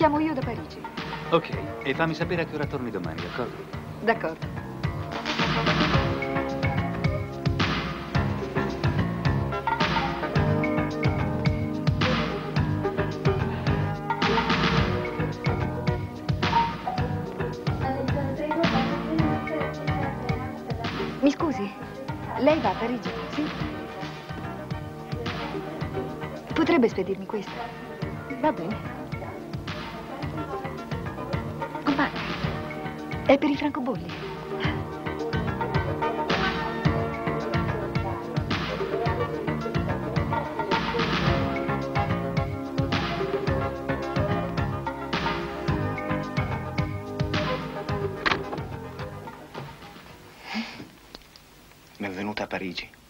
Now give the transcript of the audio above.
chiamo io da Parigi. Ok, e fammi sapere a che ora torni domani, d'accordo? D'accordo. Mi scusi, lei va a Parigi, sì? Potrebbe spedirmi questa? Va bene. Ma è per i francobolli. Benvenuta a Parigi.